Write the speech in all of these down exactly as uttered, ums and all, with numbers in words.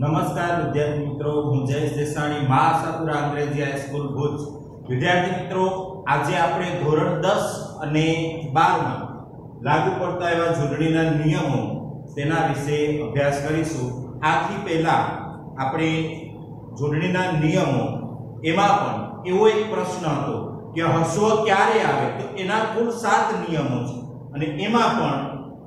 નમસ્કાર વિદ્યાર્થી મિત્રો, હું જયેશ દેસાણી, મા આશાપુરા અંગ્રેજી હાઈસ્કૂલ ભુજ. વિદ્યાર્થી મિત્રો, આજે આપણે ધોરણ દસ અને બાર માં લાગુ પડતા એવા જોડણીના નિયમો તેના વિશે અભ્યાસ કરીશું. આથી પહેલા આપણે જોડણીના નિયમો એમાં પણ એવો એક પ્રશ્ન હતો કે હસ્વ ક્યારે આવે, તો એના કુલ સાત નિયમો છે અને એમાં પણ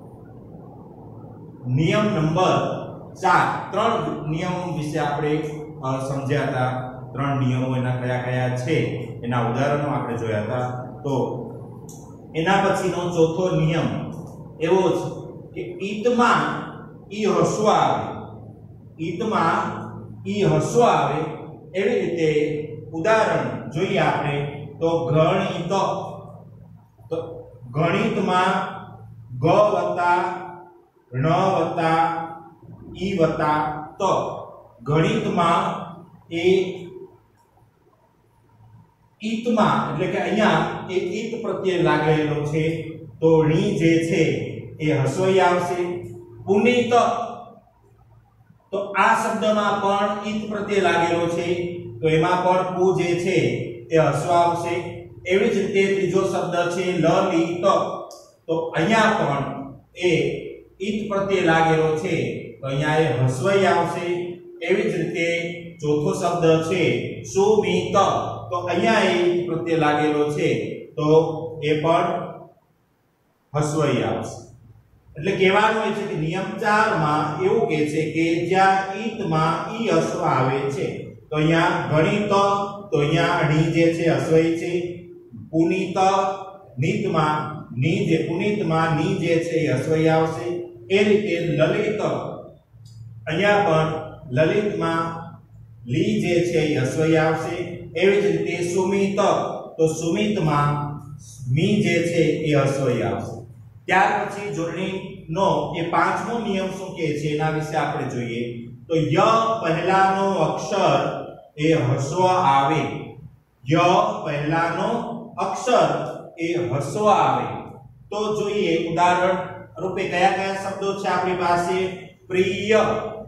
નિયમ નંબર ચાર ત્રણ નિયમો વિશે આપણે સમજ્યા હતા. ત્રણ નિયમો એના કયા કયા છે એના ઉદાહરણો આપણે જોયા હતા. તો એના પછીનો ચોથો નિયમ એવો છે કે ઈતમાં ઈ હસ્વ આવે, ઈતમાં ઈ હસ્વ આવે એવી રીતે ઉદાહરણ જોઈએ આપણે. તો ગણિત, તો ગણિતમાં ગ વત્તા ણ વત્તા ઈ વત્તા ત, ગણિતમાં એ ઈતમાં એટલે કે અહીંયા એક ઈત પ્રત્યય લાગેલો છે, તો ણી જે છે એ હસ્વઈ આવશે. પુનિત, તો આ શબ્દમાં પણ ઈત પ્રત્યય લાગેલો છે, તો એમાં પણ પુ જે છે એ હસ્વ આવશે. એવી જ રીતે ત્રીજો શબ્દ છે લલિત, તો અહીંયા પણ એ ઈત પ્રત્યય લાગેલો છે, તો અહીંયા એ હસ્વઈ આવશે. એવી જ રીતે ચોથો શબ્દ છે સુમિત, તો અહીંયા એ ઈત પ્રત્યય લાગેલો છે, તો એ પણ હસ્વઈ આવશે. એટલે કહેવાનું એ છે કે નિયમ ચાર માં એવું કહે છે કે જ્યાં ઈતમાં ઈ હસ્વ આવે છે, તો અહીંયા ગણિત, તો અહીંયા ણી જે છે હસ્વઈ છે. પુનિત, નીતમાં ની જે પુનિતમાં ની જે છે એ હસ્વઈ આવશે. એ રીતે લલિત, અહીંયા પણ લલિતમાં લી જે છે એ હસ્વઈ આવશે. એવી જ રીતે સુમિત, તો સુમિતમાં મી જે છે એ હસ્વઈ આવશે. ત્યાર પછી જોડણીનો એ પાંચમો નિયમ શું કહે છે એના વિશે આપણે જોઈએ. તો ય પહેલાનો અક્ષર એ હસ્વ આવે, ય પહેલાનો અક્ષર એ હસ્વ આવે. તો જોઈએ ઉદાહરણ રૂપે કયા કયા શબ્દો છે આપણી પાસે. પ્રિય,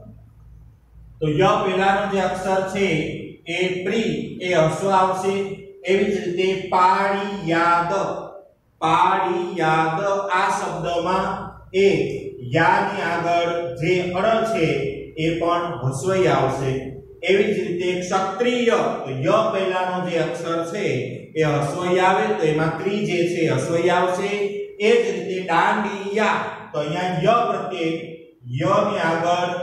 તો ય પહેલાનો જે અક્ષર છે એ પ્રી એ હસ્વ આવશે. એવી જ રીતે પાળિયાદ, પાળિયાદ આ શબ્દમાં એ યાની આગળ જે અળ છે એ પણ હસ્વઈ આવશે. એવી જ રીતે ક્ષત્રિય, તો ય પહેલાનો જે અક્ષર છે એ હસ્વઈ આવે, તો એમાં ત્રી જે છે હસ્વઈ આવશે. એ જ રીતે દાંડિયા, તો અહીંયા ય પ્રત્યે ય ની આગળ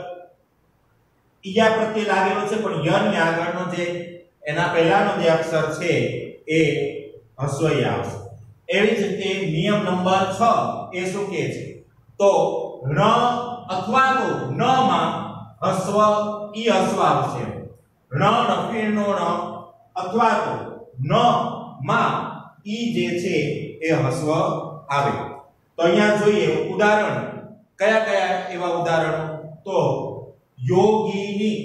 ઈયા પ્રત્યે લાગેલો છે, પણ ય ની આગળનો જે એના પહેલાનો જે અક્ષર છે એ હસ્વઈ આવશે. એવી જ રીતે નિયમ નંબર છ એ શું કહે છે, તો ણ અથવા તો ન માં હસ્વ ઈ હસ્વ આવશે. ણ નફીનો ણ અથવા તો ન માં ઈ જે છે એ હસ્વ આવે. તો અહીંયા જોઈએ ઉદાહરણ કયા કયા એવા ઉદાહરણો. તો યોગીની,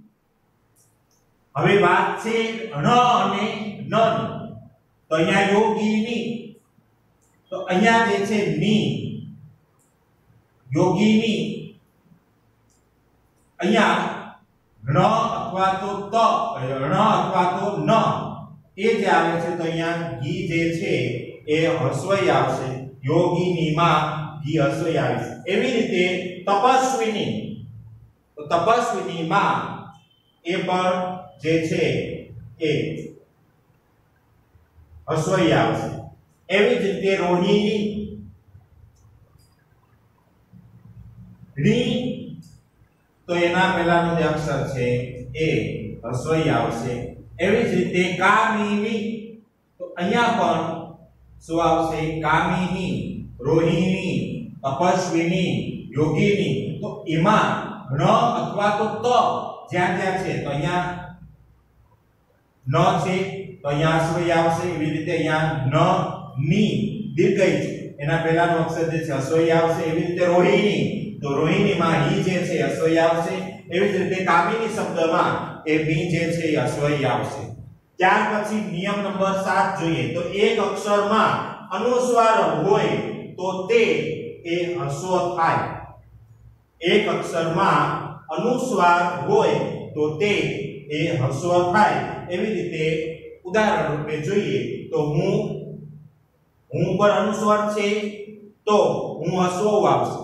હવે વાત છે ણ અને ન ની, તો અહીંયા યોગીની, તો અહીંયા જે છે ની, યોગીની, અહીંયા ણ અથવા તો ત, ણ અથવા તો ન એ જે આવે છે, તો અહીંયા ગી જે છે એ હસ્વઈ આવશે. યોગીની માં ગી હસ્વઈ આવશે. એવી રીતે તપસ્વીની, તો તપસ્વીની માં એ પણ જે છે એ હસ્વઈ આવશે. એવી જ રીતે રોહિણી, રી, તો એના પહેલાનો જે અક્ષર છે એ હસ્વઈ આવશે. એવી જ રીતે કામિની, તો અહીંયા પણ શું આવશે? કામિની, રોહિણી, તપસ્વીની, યોગીની. તો એમાં ણ અથવા તો ત જ્યાં જ્યાં છે, તો અહીંયા ન છે, તો અહીંયા હસ્વઈ આવશે. એવી રીતે અહીંયા ન ની દીર્ઘઈ છે, એના પહેલાનો અક્ષર જે છે હસ્વઈ આવશે. એવી રીતે રોહિણી, તો રોહિણીમાં હી જે છે હસ્વઈ આવશે. એવી જ રીતે કામિની શબ્દમાં એ મી જે છે એ હસ્વઈ આવશે. ત્યાર પછી નિયમ નંબર સાત જોઈએ. તો એક અક્ષરમાં અનુસ્વાર હોય તો તે એ હસ્વ થાય. એક અક્ષરમાં અનુસ્વાર હોય તો તે એ હસ્વ થાય। એવી રીતે ઉદાહરણ રૂપે જોઈએ તો હું હું પર અનુસ્વાર છે તો હું હસ્વ આવશે।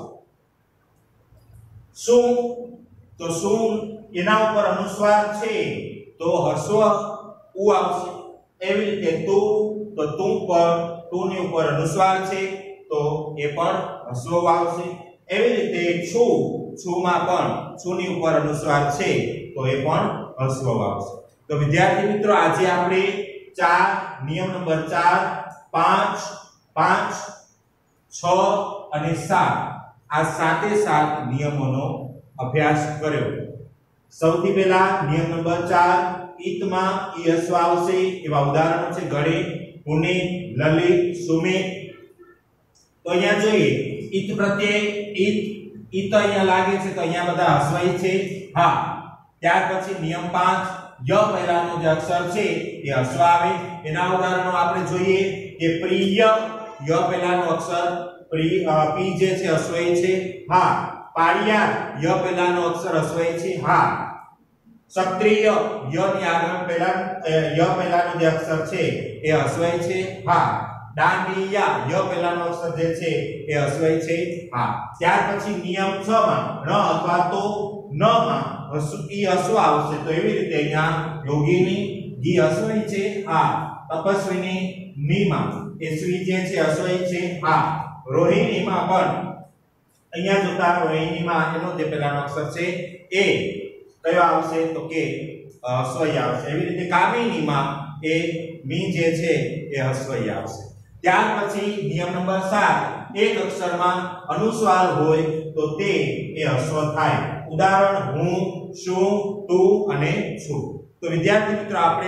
શું તો શું એના ઉપર અનુસ્વાર છે તો હસ્વ ઉ આવશે। એવી રીતે તું તો તું પર તું ની ઉપર અનુસ્વાર છે તો એ પણ હસ્વ આવશે। એવી રીતે છું છું માં પણ છું ની ઉપર અનુસ્વાર છે તો એ પણ હસ્વ આવશે। તો વિદ્યાર્થી મિત્રો આજે આપણે ચાર નિયમ નંબર ચાર પાંચ પાંચ છ અને સાત આ સાતે સાત નિયમોનો અભ્યાસ કર્યો। સૌથી પહેલા નિયમ નંબર ચાર ઈતમાં ઈ હસ્વ આવશે એવા ઉદાહરણો છે ગણિત પુનિત લલિત સુમિત। તો અહીંયા જોઈએ ઈત પ્રત્યય ઈત ઈત અહીંયા લાગે છે તો અહીંયા બધા હસ્વઈ છે હા। ત્યાર પછી નિયમ પાંચ ય પહેલાનો જે અક્ષર છે એ હસ્વ આવે। એના ઉદાહરણો આપણે જોઈએ કે પ્રિય ય પહેલાનો અક્ષર પ્રિ પી જે છે હસ્વઈ છે હા। પાળિયા ય પહેલાનો અક્ષર હસ્વઈ છે હા। ક્ષત્રિય ય ની આગળ પહેલા ય પહેલાનો જે અક્ષર છે એ હસ્વઈ છે હા। દાંડિયા ય પહેલાનો અક્ષર જે છે એ હસ્વઈ છે હા। ત્યાર પછી નિયમ છ માં ણ અથવા તો ન માં હસ્વ ઈ હસ્વ આવશે તો એવી રીતે અહીંયા યોગીની ગી હસ્વઈ છે હા। તપસ્વીની ની માં એ સ્વી જે છે હસ્વઈ છે હા। રોહિણી માં પણ અહીંયા જોતા રોહિણી માં એનો જે પહેલાનો અક્ષર છે એ કયો આવશે તો કે હસ્વઈ આવશે। એવી રીતે કામિની માં એ મી જે છે એ હસ્વઈ આવશે। ત્યાર પછી નિયમ નંબર સાત એક અક્ષરમાં અનુસ્વાર હોય તો તે એ હસ્વ થાય। ઉદાહરણ હું શું તું અને છું। તો વિદ્યાર્થી મિત્રો આપણે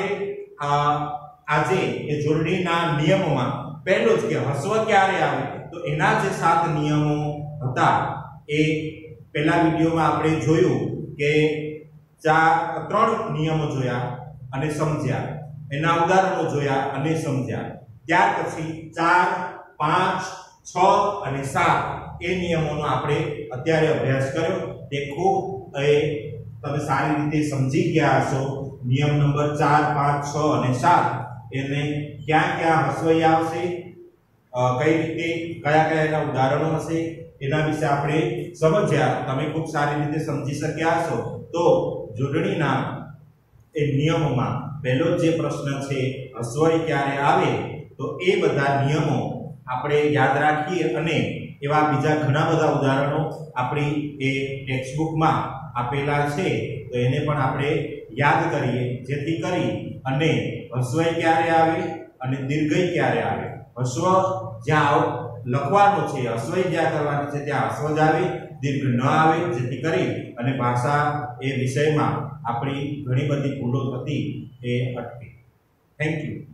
આજે એ જોડણીના નિયમોમાં પહેલો જ કે હસ્વ ક્યારે આવે તો એના જે સાત નિયમો હતા એ પહેલા વિડિયોમાં આપણે જોયું કે ચાર ત્રણ નિયમો જોયા અને સમજ્યા એના ઉદાહરણો જોયા અને સમજ્યા। ત્યાર પછી ચાર પાંચ છ અને સાત એ નિયમોનો આપણે અત્યારે અભ્યાસ કર્યો। તે ખૂબ એ તમે સારી રીતે સમજી ગયા હશો। નિયમ નંબર ચાર પાંચ છ અને સાત એને ક્યાં ક્યાં હસ્વઈ આવશે કઈ રીતે કયા કયા એના ઉદાહરણો હશે એના વિશે આપણે સમજ્યા। તમે ખૂબ સારી રીતે સમજી શક્યા હશો। તો જોડણીના એ નિયમોમાં પહેલો જે પ્રશ્ન છે હસ્વઈ ક્યારે આવે તો એ બધા નિયમો આપણે યાદ રાખીએ અને એવા બીજા ઘણા બધા ઉદાહરણો આપણી એ ટેક્સ્ટબુકમાં આપેલા છે તો એને પણ આપણે યાદ કરીએ જેથી કરી અને હસ્વઈ ક્યારે આવે અને દીર્ઘઈ ક્યારે આવે। હસ્વ જ્યાં લખવાનો છે હસ્વઈ જ્યાં કરવાની છે ત્યાં હસ્વ જ આવે દીર્ઘ ન આવે જેથી કરી અને ભાષા એ વિષયમાં આપણી ઘણી બધી ભૂલો થતી એ અટકે। Thank you.